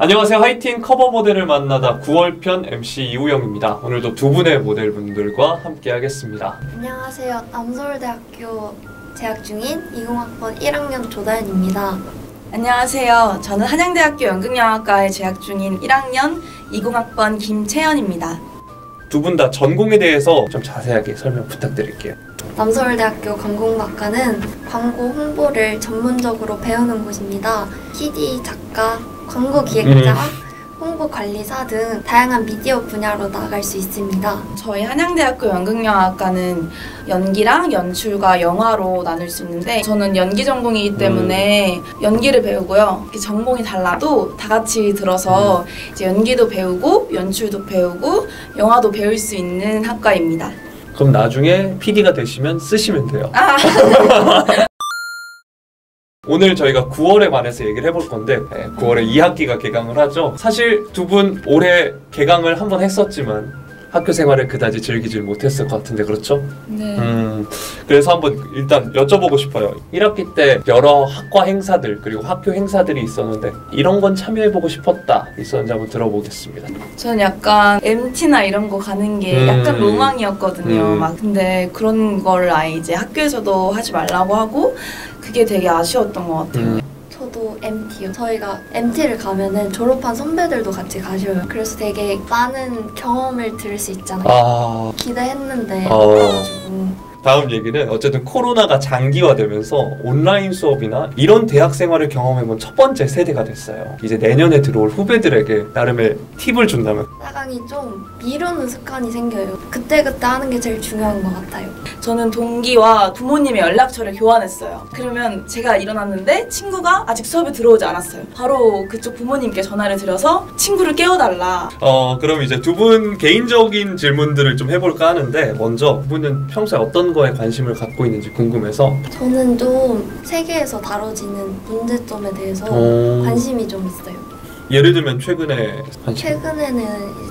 안녕하세요. 화이팅 커버 모델을 만나다 9월편 MC 이우영입니다. 오늘도 두 분의 모델분들과 함께 하겠습니다. 안녕하세요. 남서울대학교 재학 중인 20학번 1학년 조다현입니다. 안녕하세요. 저는 한양대학교 연극영화과에 재학 중인 1학년 20학번 김채연입니다. 두 분 다 전공에 대해서 좀 자세하게 설명 부탁드릴게요. 남서울대학교 광공학과는 광고 홍보를 전문적으로 배우는 곳입니다. PD, 작가, 광고 기획자, 홍보 관리사 등 다양한 미디어 분야로 나아갈 수 있습니다. 저희 한양대학교 연극영화과는 연기랑 연출과 영화로 나눌 수 있는데 저는 연기 전공이기 때문에 연기를 배우고요. 전공이 달라도 다 같이 들어서 이제 연기도 배우고 연출도 배우고 영화도 배울 수 있는 학과입니다. 그럼 나중에 PD가 되시면 쓰시면 돼요. 오늘 저희가 9월에 관해서 얘기를 해볼 건데 9월에 2학기가 개강을 하죠. 사실 두 분 올해 개강을 한번 했었지만 학교 생활을 그다지 즐기질 못했을 것 같은데 그렇죠? 네. 그래서 한번 일단 여쭤보고 싶어요. 1학기 때 여러 학과 행사들 그리고 학교 행사들이 있었는데 이런 건 참여해보고 싶었다 있었는지 한번 들어보겠습니다. 저는 약간 MT나 이런 거 가는 게 약간 로망이었거든요. 막 근데 그런 걸 아예 이제 학교에서도 하지 말라고 하고 그게 되게 아쉬웠던 것 같아요. 저도 MT요. 저희가 MT를 가면은 졸업한 선배들도 같이 가셔요. 그래서 되게 많은 경험을 들을 수 있잖아요. 기대했는데 그래가지고. 다음 얘기는 어쨌든 코로나가 장기화되면서 온라인 수업이나 이런 대학 생활을 경험해본 첫 번째 세대가 됐어요. 이제 내년에 들어올 후배들에게 나름의 팁을 준다면? 따강이 좀 미루는 습관이 생겨요. 그때그때 하는 게 제일 중요한 것 같아요. 저는 동기와 부모님의 연락처를 교환했어요. 그러면 제가 일어났는데 친구가 아직 수업에 들어오지 않았어요. 바로 그쪽 부모님께 전화를 드려서 친구를 깨워달라. 그럼 이제 두 분 개인적인 질문들을 좀 해볼까 하는데 먼저 두 분은 평소에 어떤 거에 관심을 갖고 있는지 궁금해서. 저는 좀 세계에서 다뤄지는 문제점에 대해서 관심이 좀 있어요. 예를 들면 최근에 관심? 최근에는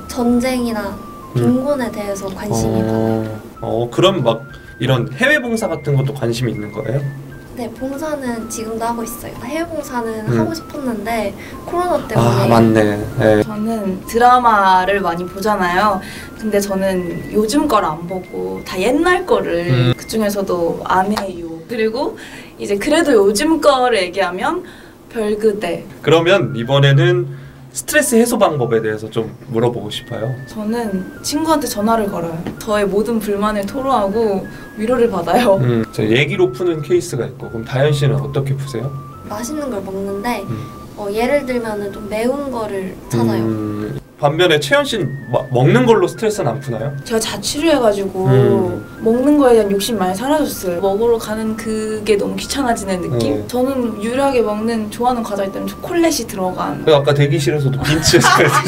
전쟁이나 빈곤에 대해서 관심이 많아요. 그럼 막 이런 해외 봉사 같은 것도 관심이 있는 거예요? 네, 봉사는 지금도 하고 있어요. 해외 봉사는 하고 싶었는데 코로나 때문에. 맞네. 네. 저는 드라마를 많이 보잖아요. 근데 저는 요즘 걸 안 보고 다 옛날 거를 그 중에서도 아메요. 그리고 이제 그래도 요즘 거를 얘기하면 별그대. 그러면 이번에는 스트레스 해소 방법에 대해서 좀 물어보고 싶어요. 저는 친구한테 전화를 걸어요. 저의 모든 불만을 토로하고 위로를 받아요. 저 얘기로 푸는 케이스가 있고 그럼 다현 씨는 어떻게 푸세요? 맛있는 걸 먹는데 예를 들면 좀 매운 거를 찾아요. 반면에 채연 씨는 먹는 걸로 스트레스는 안 푸나요? 제가 자취를 해가지고 먹는 거에 대한 욕심 많이 사라졌어요. 먹으러 가는 그게 너무 귀찮아지는 느낌? 저는 유일하게 좋아하는 과자 있다면 초콜릿이 들어간. 아까 대기실에서도 빈치에서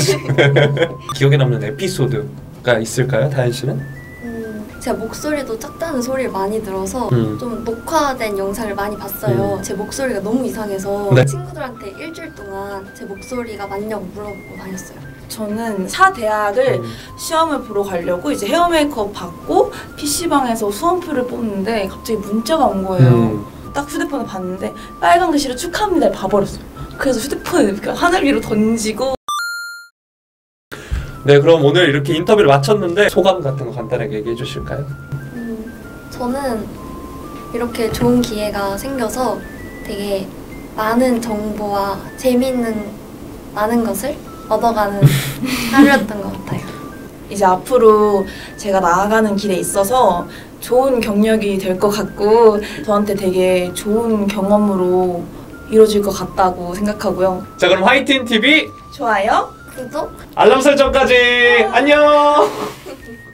기억에 남는 에피소드가 있을까요? 다현 씨는? 제가 목소리도 작다는 소리를 많이 들어서 좀 녹화된 영상을 많이 봤어요. 제 목소리가 너무 이상해서 친구들한테 일주일 동안 제 목소리가 맞냐고 물어보고 다녔어요. 저는 사대학을 시험을 보러 가려고 이제 헤어 메이크업 받고 PC방에서 수험표를 뽑는데 갑자기 문자가 온 거예요. 딱 휴대폰을 봤는데 빨간 글씨로 축하합니다를 봐버렸어요. 그래서 휴대폰을 하늘 위로 던지고. 네, 그럼 오늘 이렇게 인터뷰를 마쳤는데 소감 같은 거 간단하게 얘기해 주실까요? 저는 이렇게 좋은 기회가 생겨서 되게 많은 정보와 재미있는 많은 것을 얻어가는 하루였던 것 같아요. 이제 앞으로 제가 나아가는 길에 있어서 좋은 경력이 될 것 같고 저한테 되게 좋은 경험으로 이루어질 것 같다고 생각하고요. 자, 그럼 화이팅 TV 좋아요, 구독, 알람 설정까지 안녕.